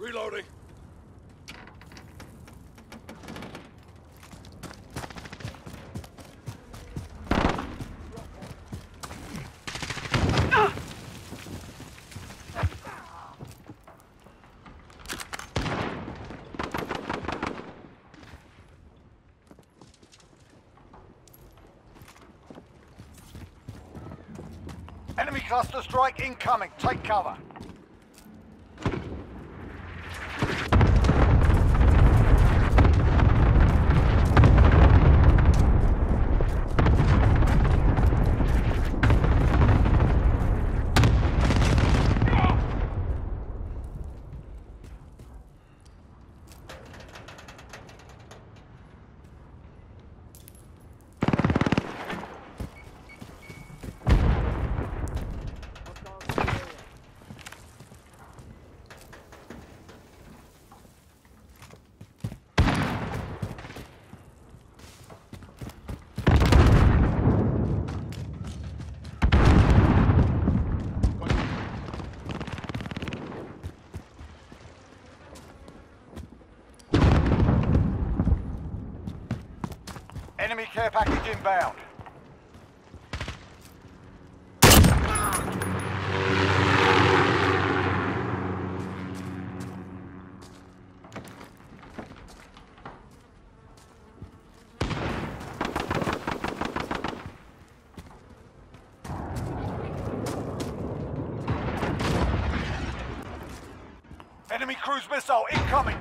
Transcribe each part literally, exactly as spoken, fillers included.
Reloading. Enemy cluster strike incoming. Take cover. Enemy care package inbound. Enemy cruise missile incoming.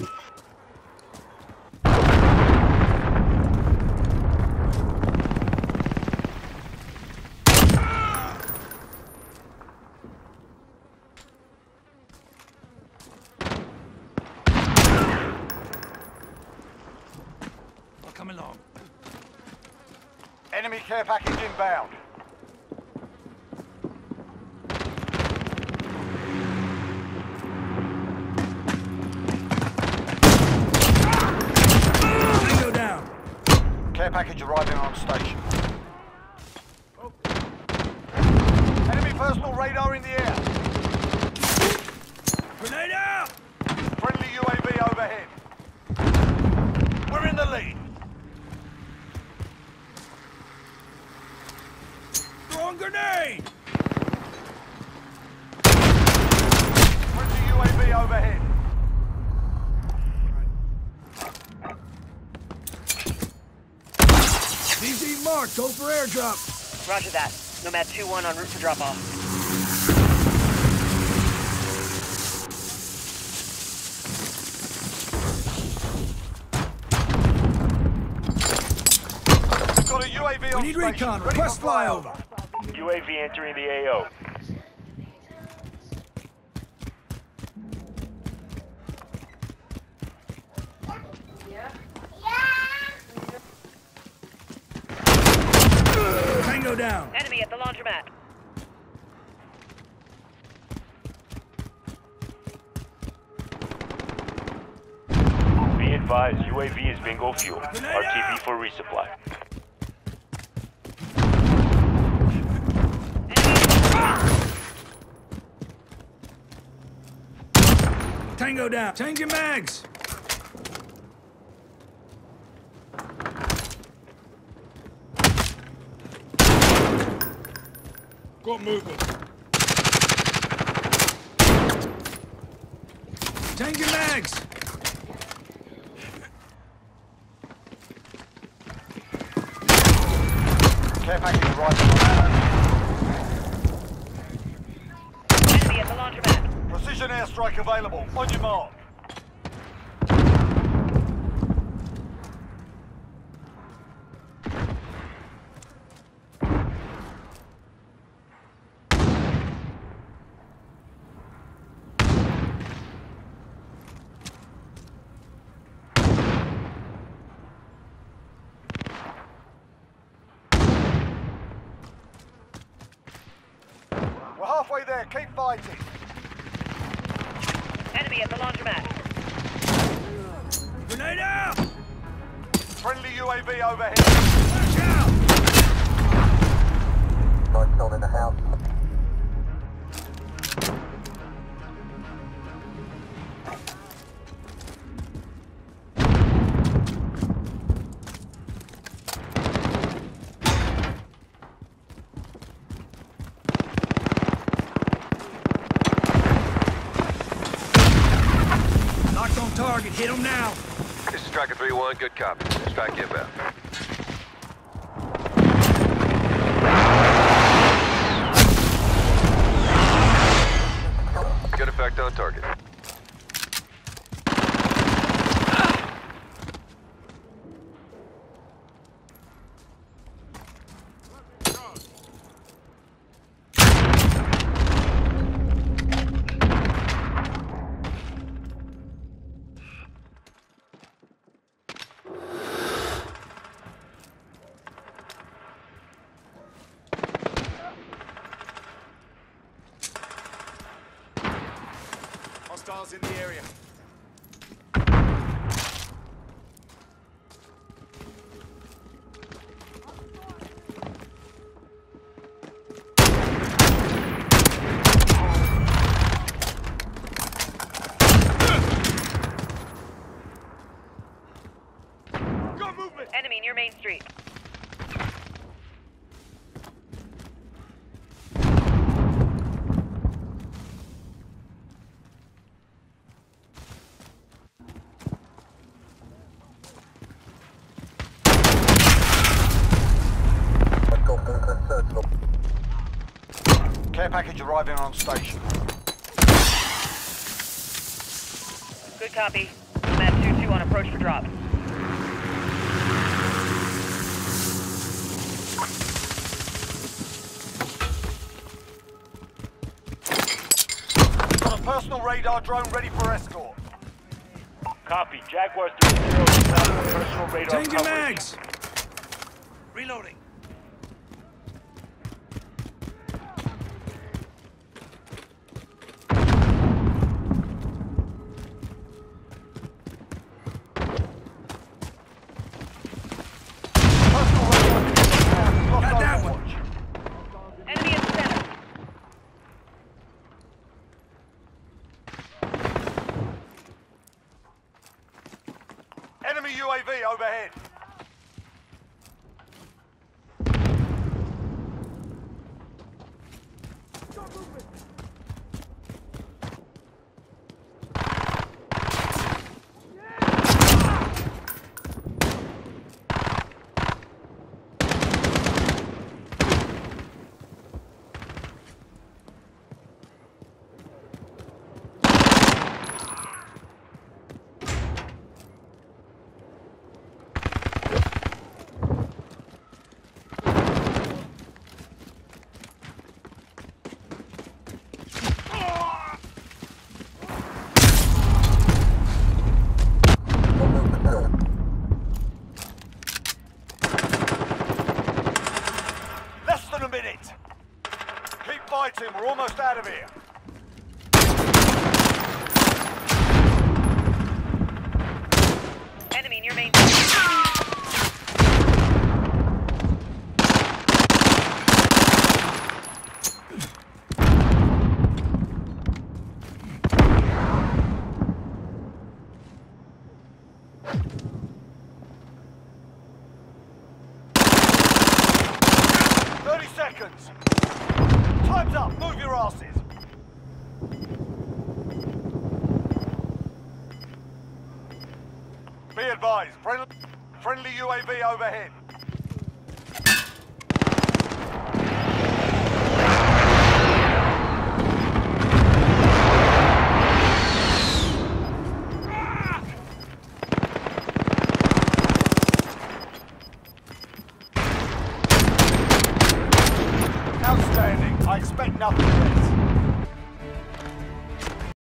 Come along. Enemy care package inbound. Tango down. Care package arriving on station. Enemy personal radar in the air. Grenade out! Friendly U A V overhead. We're in the lead. Throwing grenade! Friendly U A V overhead. D Z marked, go for airdrop. Roger that. Nomad two one en route for drop-off. Got a U A V on We need station. recon, Ready request for flyover. U A V entering the A O. Tango down. Enemy at the laundromat. Be advised, U A V is bingo fuel. R T B for resupply. Tango down. Changing mags. Got movement. Changing mags. Care package arriving on that. Enemy at the laundromat. Precision airstrike available. On your mark. We're halfway there. Keep fighting. Enemy at the laundromat. Grenade out. Friendly U A V overhead. Watch out. Cyclone in the house. on target. Hit them now. This is Striker three one, good copy. Strike inbound. Good effect on target. Hostiles in the area. Got movement! Enemy near Main Street. Care package arriving on station. Good copy. Nomad two two on approach for drop. Got a personal radar drone ready for escort. Copy. Jaguar three zero is out of personal radar Changing coverage. mags. Reloading. Personal radar. Got that one. Watch. Enemy in the center. Enemy U A V overhead. Less than a minute. Keep fighting, we're almost out of here. Enemy near Main Street. thirty seconds. Time's up, move your asses. Be advised, friendly, friendly U A V overhead. Outstanding. I expect nothing less.